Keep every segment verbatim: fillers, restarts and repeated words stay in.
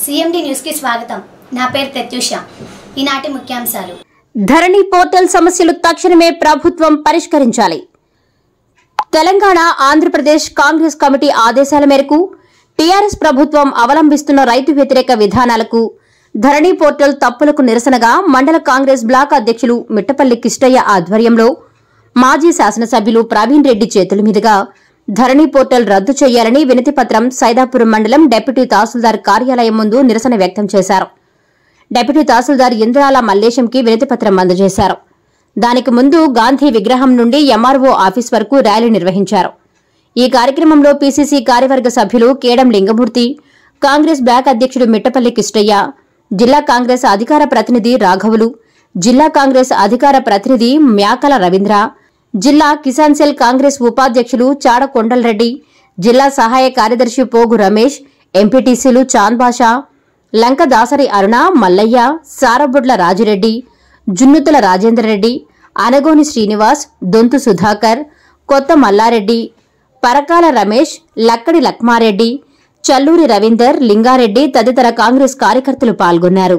CMD news కి స్వాగతం. నా పేరు ప్రత్యూష. ఈనాటి ముఖ్యాంశాలు. ధరణి పోర్టల్ సమస్యలు తక్షణమే ప్రభుత్వం పరిష్కరించాలి. తెలంగాణ ఆంధ్రప్రదేశ్ కాంగ్రెస్ కమిటీ ఆదేశాల మేరకు టీఆర్ఎస్ ప్రభుత్వం అవలంబిస్తున్న రైతు వ్యతిరేక విధానాలకు, ధరణి పోర్టల్ తప్పులకు నిరసనగా మండల కాంగ్రెస్ బ్లాక్ అధ్యక్షులు మిట్టపల్లి కిష్టయ్య ఆధ్వర్యంలో మాజీ శాసనసభ్యులు ప్రవీణ్ రెడ్డి చేతుల మీదుగా ధరణి పోర్టల్ రద్దు చేయాలని వినతిపత్రం సైదాపురం మండలం డిప్యూటీ తహసీల్దార్ కార్యాలయం ముందు నిరసన వ్యక్తం చేశారు. డిప్యూటీ తహసీల్దార్ ఇంద్రాల మల్లేశంకి వినతిపత్రం అందజేశారు. దానికి ముందు గాంధీ విగ్రహం నుండి ఎంఆర్ఓ ఆఫీస్ వరకు ర్యాలీ నిర్వహించారు. ఈ కార్యక్రమంలో పీసీసీ కార్యవర్గ సభ్యులు కేడం లింగమూర్తి, కాంగ్రెస్ బ్లాక్ అధ్యక్షుడు మిట్టపల్లి కిష్టయ్య, జిల్లా కాంగ్రెస్ అధికార ప్రతినిధి రాఘవులు, జిల్లా కాంగ్రెస్ అధికార ప్రతినిధి మ్యాకల రవీంద్ర, జిల్లా కిసాన్ సెల్ కాంగ్రెస్ ఉపాధ్యక్షులు చాడ కొండలరెడ్డి, జిల్లా సహాయ కార్యదర్శి పోగు రమేష్, ఎంపీటీసీలు చాంద్ బాషా, లంక దాసరి అరుణ, మల్లయ్య, సారబుడ్ల రాజిరెడ్డి, జున్నుతుల రాజేంద్రరెడ్డి, అనగోని శ్రీనివాస్, దొంతు సుధాకర్, కొత్త మల్లారెడ్డి, పరకాల రమేష్, లక్కడి లక్మారెడ్డి, చల్లూరి రవీందర్, లింగారెడ్డి తదితర కాంగ్రెస్ కార్యకర్తలు పాల్గొన్నారు.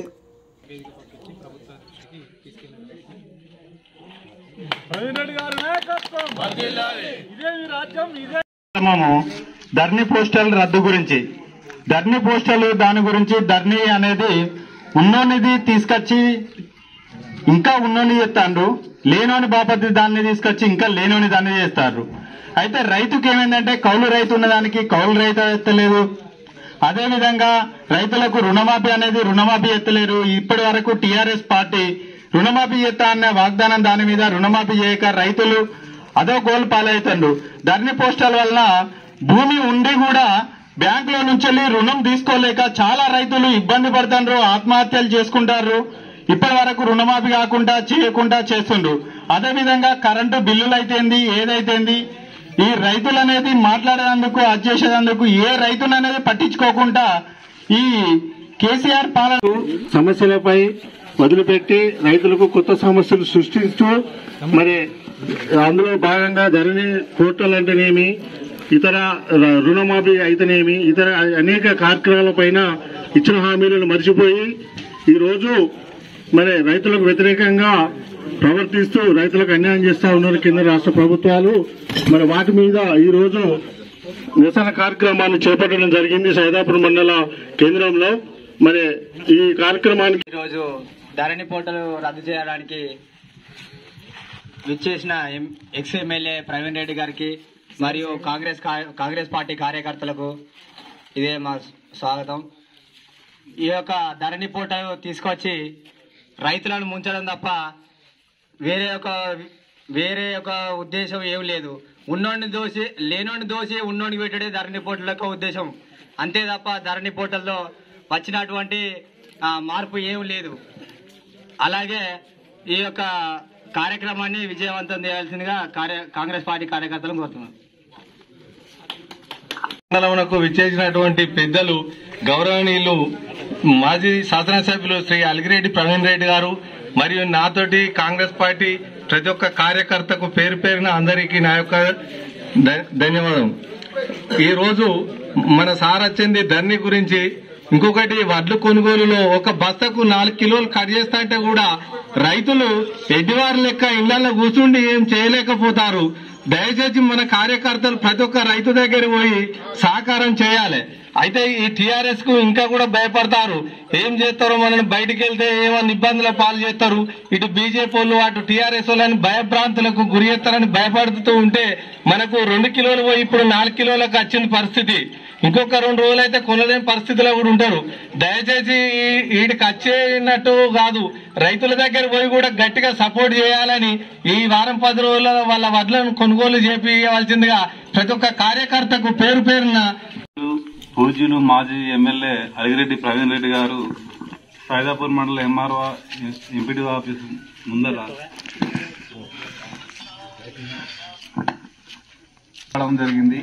ధరణి పోస్టల్ రద్దు గురించి ధరణి పోస్టల్ దాని గురించి ధరణి అనేది ఉన్నోనిది తీసుకొచ్చి ఇంకా ఉన్నోని చేస్తాండ్రు, లేనోని బాపతి దాన్ని తీసుకొచ్చి ఇంకా లేనోని దాన్ని చేస్తారు. అయితే రైతుకి ఏమైందంటే కౌలు రైతు ఉన్నదానికి కౌలు రైతు ఎత్తలేదు. అదేవిధంగా రైతులకు రుణమాఫీ అనేది రుణమాఫీ ఎత్తలేరు. ఇప్పటి వరకు టీఆర్ఎస్ పార్టీ రుణమాఫీ చేస్తా అన్న వాగ్దానం దాని మీద రుణమాఫీ చేయక రైతులు అదో గోలు పాలవుతుండ్రు. ధరణి పోస్టల్ వలన భూమి ఉండి కూడా బ్యాంకులో నుంచి రుణం తీసుకోలేక చాలా రైతులు ఇబ్బంది పడుతుండ్రు, ఆత్మహత్యలు చేసుకుంటారు. ఇప్పటి వరకు రుణమాఫీ కాకుండా చేయకుండా చేస్తుండ్రు. అదేవిధంగా కరెంటు బిల్లులు అయితేంది ఏదైతేంది ఈ రైతులు అనేది మాట్లాడేందుకు అది చేసేందుకు ఏ రైతులు అనేది పట్టించుకోకుండా ఈ కేసీఆర్ పాలన సమస్యలపై వదిలిపెట్టి రైతులకు కొత్త సమస్యలు సృష్టిస్తూ మరి అందులో భాగంగా ధరణి పోర్టల్ అంటేనేమి, ఇతర రుణమాఫీ అయితేనేమి, ఇతర అనేక కార్యక్రమాలపైన ఇచ్చిన హామీలను మర్చిపోయి ఈరోజు మరి రైతులకు వ్యతిరేకంగా ప్రవర్తిస్తూ రైతులకు అన్యాయం చేస్తా ఉన్నారు కేంద్ర రాష్ట్ర ప్రభుత్వాలు. మరి వాటి మీద ఈ రోజు నిరసన కార్యక్రమాన్ని చేపట్టడం జరిగింది సైదాపురం మండల కేంద్రంలో. మరి ఈ కార్యక్రమానికి ఈరోజు ధరణి పోర్టల్ రద్దు చేయడానికి విచ్చేసిన ఎక్స్ ఎమ్మెల్యే ప్రవీణ్ రెడ్డి గారికి మరియు కాంగ్రెస్ కాంగ్రెస్ పార్టీ కార్యకర్తలకు ఇదే మా స్వాగతం. ఈ యొక్క ధరణి పోర్టల్ తీసుకొచ్చి రైతులను ముంచడం తప్ప వేరే ఒక వేరే ఒక ఉద్దేశం ఏం లేదు. ఉన్నోడిని దోసి లేనోడిని దోసి ఉన్నోడిని పెట్టడే ధరణి పోర్టల్ యొక్క ఉద్దేశం, అంతే తప్ప ధరణి పోర్టల్లో వచ్చినటువంటి మార్పు ఏం లేదు. అలాగే ఈ యొక్క కార్యక్రమాన్ని విజయవంతం చేయాల్సిందిగా కాంగ్రెస్ పార్టీ కార్యకర్తలను కోరుతున్నాను. మండలంకు విచ్చేసినటువంటి పెద్దలు గౌరవనీయులు మాజీ శాసనసభ్యులు శ్రీ అలిగిరెడ్డి ప్రవీణ్ రెడ్డి గారు మరియు నాతోటి కాంగ్రెస్ పార్టీ ప్రతి ఒక్క కార్యకర్తకు పేరు పేరున అందరికీ నా యొక్క ధన్యవాదం. ఈ రోజు మన సార్ వచ్చింది ధరణి గురించి. ఇంకొకటి వడ్లు కొనుగోలులో ఒక బస్తకు నాలుగు కిలోలు కట్ చేస్తా అంటే కూడా రైతులు ఎడ్డివారి లెక్క ఇళ్లలో కూర్చుండి ఏం చేయలేకపోతారు. దయచేసి మన కార్యకర్తలు ప్రతి ఒక్క రైతు దగ్గర పోయి సహకారం చేయాలి. అయితే ఈ టీఆర్ఎస్ కు ఇంకా కూడా భయపడతారు. ఏం చేస్తారో మనల్ని బయటికి వెళ్తే ఏమన్నా ఇబ్బందుల పాలు చేస్తారు. ఇటు బీజేపీ వాళ్ళు అటు టీఆర్ఎస్ వాళ్ళని భయభ్రాంతులకు గురి చేస్తారని భయపడుతూ ఉంటే మనకు రెండు కిలోలు పోయి ఇప్పుడు నాలుగు కిలోలకు వచ్చిన పరిస్థితి. ఇంకొక రెండు రోజులైతే కొనలేని పరిస్థితిలో కూడా ఉంటారు. దయచేసి వీడికి వచ్చేనట్టు కాదు, రైతుల దగ్గర పోయి కూడా గట్టిగా సపోర్ట్ చేయాలని ఈ వారం పది రోజుల వాళ్ళ వడ్లను కొనుగోలు చేపించవలసిందిగా ప్రతి ఒక్క కార్యకర్తకు పేరు పేరున పూజ్యులు మాజీ ఎమ్మెల్యే అలిగిరెడ్డి ప్రవీణ్ రెడ్డి గారు సైదాపూర్ మండల ఎంఆర్ఓ ఎంపీడీ ఆఫీస్ ముందర జరిగింది.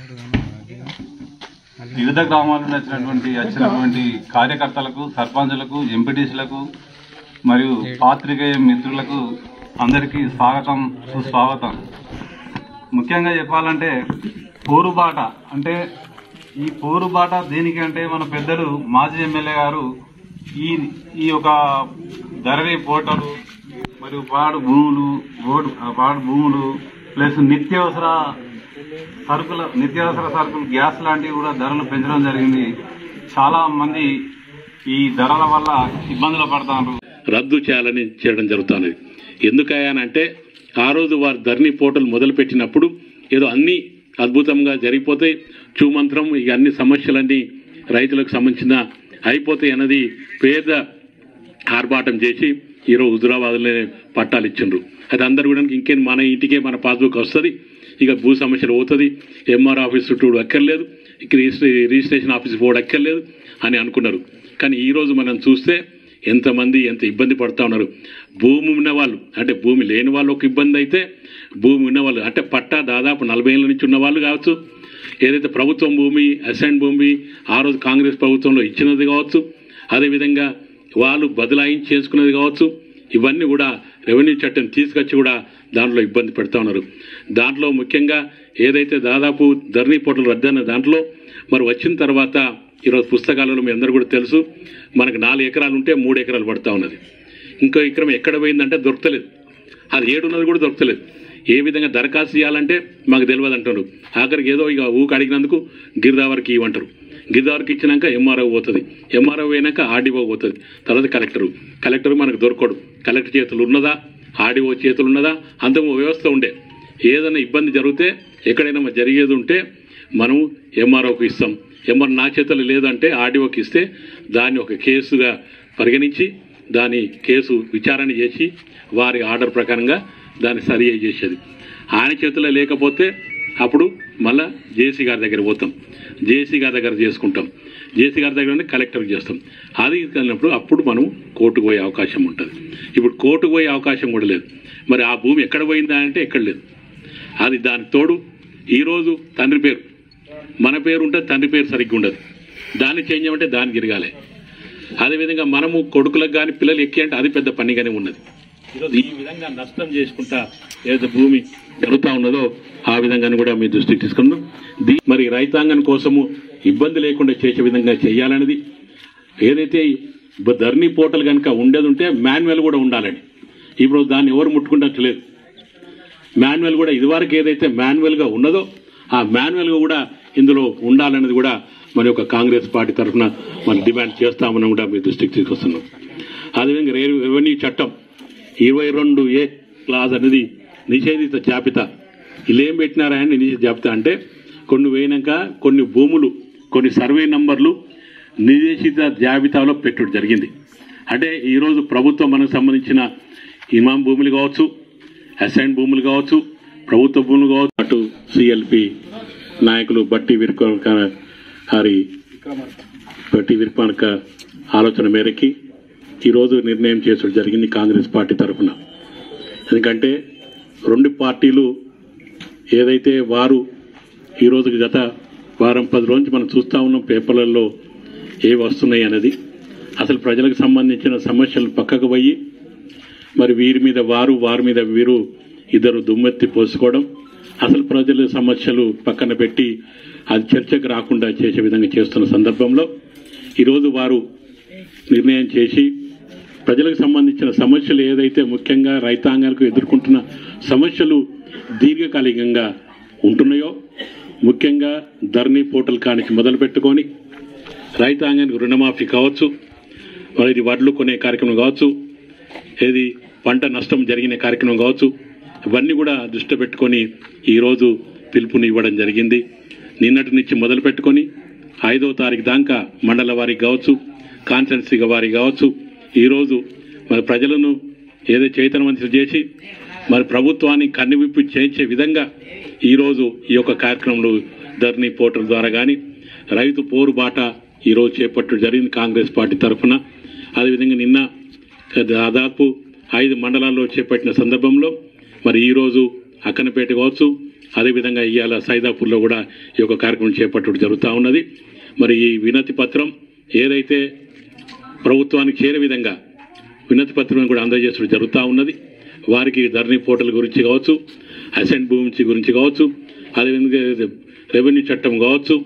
వివిధ గ్రామాల నుండి వచ్చినటువంటి వచ్చినటువంటి కార్యకర్తలకు, సర్పంచులకు, ఎంపీటీసీలకు మరియు పాత్రికేయ మిత్రులకు అందరికీ స్వాగతం, సుస్వాగతం. ముఖ్యంగా చెప్పాలంటే పోరుబాట అంటే ఈ పోరుబాట దేనికంటే మన పెద్దలు మాజీ ఎమ్మెల్యే గారు ఈ ఈ యొక్క ధరణి పోటలు మరియు పాడు భూములు రోడ్డు పాడు భూములు ప్లస్ నిత్యావసర సరుకుల నిత్యావసర సరుకులు గ్యాస్ లాంటివి కూడా ధరలు పెంచడం జరిగింది. చాలా మంది ఈ ధరల వల్ల ఇబ్బందులు పడతారు. రద్దు చేయాలని చేయడం జరుగుతున్నది. ఎందుకయ్యానంటే ఆ రోజు వారు ధరణి పోర్టల్ మొదలుపెట్టినప్పుడు ఏదో అన్ని అద్భుతంగా జరిగిపోతాయి, చూమంత్రం ఇక అన్ని సమస్యలన్నీ రైతులకు సంబంధించిన అయిపోతాయి అన్నది పేద ఆర్భాటం చేసి ఈరోజు హుజురాబాద్లోనే పట్టాలు ఇచ్చిండ్రు. అది అందరు కూడా ఇంకేం మన ఇంటికే మన పాస్బుక్ వస్తుంది, ఇక భూ సమస్యలు పోతుంది, ఎంఆర్ ఆఫీస్ చుట్టూ అక్కర్లేదు, ఇక రిజిస్ట్రేషన్ ఆఫీస్ పోవడం అక్కర్లేదు అని అనుకున్నారు. కానీ ఈరోజు మనం చూస్తే ఎంతమంది ఎంత ఇబ్బంది పడుతూ ఉన్నారు. భూమి ఉన్న వాళ్ళు అంటే భూమి లేని వాళ్ళు ఒక ఇబ్బంది అయితే, భూమి ఉన్నవాళ్ళు అంటే పట్టా దాదాపు నలభై ఏళ్ళ నుంచి ఉన్న వాళ్ళు కావచ్చు, ఏదైతే ప్రభుత్వం భూమి అసైన్ భూమి ఆ రోజు కాంగ్రెస్ ప్రభుత్వంలో ఇచ్చినది కావచ్చు, అదేవిధంగా వాళ్ళు బదలాయించి చేసుకున్నది కావచ్చు, ఇవన్నీ కూడా రెవెన్యూ చట్టం తీసుకొచ్చి కూడా దాంట్లో ఇబ్బంది పెడతా ఉన్నారు. దాంట్లో ముఖ్యంగా ఏదైతే దాదాపు ధరణి పోర్టల్ రద్దన్న దాంట్లో మరి వచ్చిన తర్వాత ఈరోజు పుస్తకాలలో మీ అందరూ కూడా తెలుసు, మనకు నాలుగు ఎకరాలు ఉంటే మూడు ఎకరాలు పడతా ఉన్నది. ఇంకో ఎకరం ఎక్కడ పోయిందంటే దొరకలేదు, అది ఏడున్నది కూడా దొరకలేదు. ఏ విధంగా దరఖాస్తు చేయాలంటే మాకు తెలియదు అంటారు. ఆఖరికి ఏదో ఇక ఊకు అడిగినందుకు గిరిదావరికి ఇవ్వంటారు, గిరిదావరికి ఇచ్చినాక ఎంఆర్ఓ పోతుంది, ఎంఆర్ఓ అయినాక ఆర్డీఓ పోతుంది, తర్వాత కలెక్టరు, కలెక్టర్ మనకు దొరకడు. కలెక్టర్ చేతులు ఉన్నదా, ఆర్డీఓ చేతులు ఉన్నదా, అంత వ్యవస్థ ఉండే. ఏదైనా ఇబ్బంది జరిగితే ఎక్కడైనా జరిగేది ఉంటే మనం ఎంఆర్ఓకి ఇస్తాం, ఎంఆర్ నా చేతులు లేదంటే ఆర్డీఓకి ఇస్తే దాన్ని ఒక కేసుగా పరిగణించి దాని కేసు విచారణ చేసి వారి ఆర్డర్ ప్రకారంగా దాన్ని సరి చేసేది. ఆయన చేతుల్లో లేకపోతే అప్పుడు మళ్ళా జేసీ గారి దగ్గర పోతాం, జేసీ గారి దగ్గర చేసుకుంటాం, జేసీ గారి దగ్గర కలెక్టర్కి చేస్తాం. అది కలిగినప్పుడు అప్పుడు మనం కోర్టుకు పోయే అవకాశం ఉంటుంది. ఇప్పుడు కోర్టుకు పోయే అవకాశం కూడా లేదు. మరి ఆ భూమి ఎక్కడ పోయిందా అంటే ఎక్కడ లేదు. అది దానికి తోడు ఈరోజు తండ్రి పేరు మన పేరు ఉంటే తండ్రి పేరు సరిగ్గా ఉండదు, దాన్ని చేంజ్ చేయమంటే దాన్ని తిరగాలి. అదేవిధంగా మనము కొడుకులకు కానీ పిల్లలు ఎక్కి అంటే అది పెద్ద పనిగానే ఉన్నది. ఈరోజు ఈ విధంగా నష్టం చేసుకుంటా ఏదైతే భూమి జరుగుతూ ఉన్నదో ఆ విధంగానే కూడా మీ దృష్టికి తీసుకున్నాం. దీ మరి రైతాంగం కోసము ఇబ్బంది లేకుండా చేసే విధంగా చేయాలనేది ఏదైతే ధరణి పోర్టల్ కనుక ఉండేది ఉంటే మాన్యువల్ కూడా ఉండాలని. ఇప్పుడు దాన్ని ఎవరు ముట్టుకుంటట్లేదు. మాన్యువల్ కూడా ఇదివరకు ఏదైతే మాన్యువల్గా ఉన్నదో ఆ మాన్యువల్గా కూడా ఇందులో ఉండాలనేది కూడా మన యొక్క కాంగ్రెస్ పార్టీ తరఫున మనం డిమాండ్ చేస్తామని కూడా మీ దృష్టికి తీసుకొస్తున్నాం. అదేవిధంగా రెవెన్యూ చట్టం ఇరవై రెండు ఏ క్లాజ్ అనేది నిషేధిత జాబితా. ఇలా ఏం పెట్టినారా అని నిషేధిత జాబితా అంటే కొన్ని పోయినాక కొన్ని భూములు కొన్ని సర్వే నంబర్లు నిషేధిత జాబితాలో పెట్టడం జరిగింది. అంటే ఈరోజు ప్రభుత్వం మనకు సంబంధించిన ఇమాం భూములు కావచ్చు, అసైన్ భూములు కావచ్చు, ప్రభుత్వ భూములు కావచ్చు, అటు సిఎల్పి నాయకులు బట్టి విక్రమార్క హరి బట్టి విక్రమార్క ఆలోచన మేరకి ఈరోజు నిర్ణయం చేసడం జరిగింది కాంగ్రెస్ పార్టీ తరఫున. ఎందుకంటే రెండు పార్టీలు ఏదైతే వారు ఈరోజు గత వారం పది రోజు మనం చూస్తూ ఉన్నాం పేపర్లలో ఏవి వస్తున్నాయి అనేది, అసలు ప్రజలకు సంబంధించిన సమస్యలు పక్కకు పోయి మరి వీరి మీద వారు వారి మీద వీరు ఇద్దరు దుమ్మెత్తి పోసుకోవడం, అసలు ప్రజల సమస్యలు పక్కన పెట్టి అది చర్చకు రాకుండా చేసే విధంగా చేస్తున్న సందర్భంలో ఈరోజు వారు నిర్ణయం చేసి ప్రజలకు సంబంధించిన సమస్యలు ఏదైతే ముఖ్యంగా రైతాంగాలకు ఎదుర్కొంటున్న సమస్యలు దీర్ఘకాలికంగా ఉంటున్నాయో, ముఖ్యంగా ధరణి పోర్టల్ కానికి మొదలు పెట్టుకొని రైతాంగానికి రుణమాఫీ కావచ్చు, మరి ఇది వడ్లు కొనే కార్యక్రమం కావచ్చు, ఏది పంట నష్టం జరిగిన కార్యక్రమం కావచ్చు, ఇవన్నీ కూడా దృష్టి పెట్టుకొని ఈరోజు పిలుపుని ఇవ్వడం జరిగింది. నిన్నటి నుంచి మొదలు పెట్టుకొని ఐదవ తారీఖు దాకా మండల వారికి కావచ్చు, కాన్స్టిట్యున్సీ వారికి కావచ్చు, ఈరోజు మరి ప్రజలను ఏదో చైతన్యవంతులు చేసి మరి ప్రభుత్వాన్ని కన్నువిప్పి చేయించే విధంగా ఈరోజు ఈ యొక్క కార్యక్రమంలో ధరణి పోర్టల్ ద్వారా కానీ రైతు పోరుబాట ఈరోజు చేపట్టడం జరిగింది కాంగ్రెస్ పార్టీ తరఫున. అదేవిధంగా నిన్న దాదాపు ఐదు మండలాల్లో చేపట్టిన సందర్భంలో మరి ఈరోజు అక్కనపేట కావచ్చు, అదేవిధంగా ఇవాళ సైదాపూర్లో కూడా ఈ యొక్క కార్యక్రమం చేపట్టడం జరుగుతూ ఉన్నది. మరి ఈ వినతి పత్రం ఏదైతే ప్రభుత్వానికి చేరే విధంగా వినతి పత్రం కూడా అందజేసడం జరుగుతూ ఉన్నది. వారికి ధరణి పోర్టల్ గురించి కావచ్చు, అసెంట్ భూమి గురించి కావచ్చు, అదేవిధంగా రెవెన్యూ చట్టం కావచ్చు,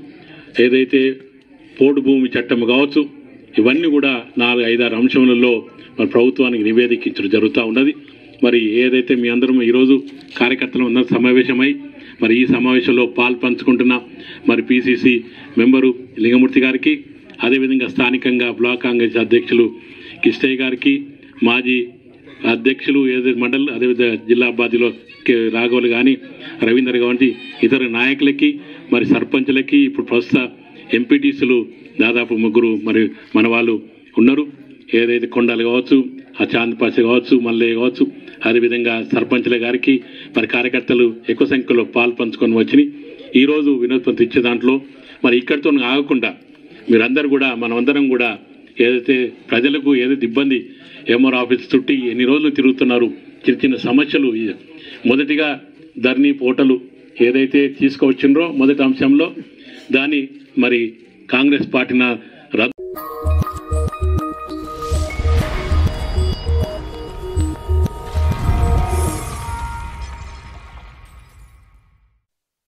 ఏదైతే పోడు భూమి చట్టం కావచ్చు, ఇవన్నీ కూడా నాలుగు ఐదారు అంశములలో మరి ప్రభుత్వానికి నివేదించడం జరుగుతూ ఉన్నది. మరి ఏదైతే మీ అందరం ఈరోజు కార్యకర్తలు అందరూ సమావేశమై మరి ఈ సమావేశంలో పాలు పంచుకుంటున్న మరి పిసిసి మెంబరు లింగమూర్తి గారికి, అదేవిధంగా స్థానికంగా బ్లాక్ కాంగ్రెస్ అధ్యక్షులు కిష్టయ్య గారికి, మాజీ అధ్యక్షులు ఏదైతే మండల్ అదేవిధంగా జిల్లా బాధ్యులు రాఘవులు కానీ రవీందర్ వంటి ఇతర నాయకులకి, మరి సర్పంచ్లకి, ఇప్పుడు ప్రస్తుత ఎంపీటీసీలు దాదాపు ముగ్గురు మరి మన వాళ్ళు ఉన్నారు. ఏదైతే కొండలు కావచ్చు, ఆ చాందపాస కావచ్చు, మల్లయ్య కావచ్చు, అదేవిధంగా సర్పంచ్ల గారికి మరి కార్యకర్తలు ఎక్కువ సంఖ్యలో పాలు పంచుకొని వచ్చి ఈరోజు వినోత్పత్తి ఇచ్చే దాంట్లో మరి ఇక్కడితో ఆగకుండా మీరందరూ కూడా మనమందరం కూడా ఏదైతే ప్రజలకు ఏదైతే ఇబ్బంది ఎంఆర్ ఆఫీస్ చుట్టి ఎన్ని రోజులు తిరుగుతున్నారు, చిన్న చిన్న సమస్యలు, మొదటిగా ధరణి పోర్టల్ ఏదైతే తీసుకువచ్చిండ్రో మొదటి అంశంలో దాన్ని మరి కాంగ్రెస్ పార్టీ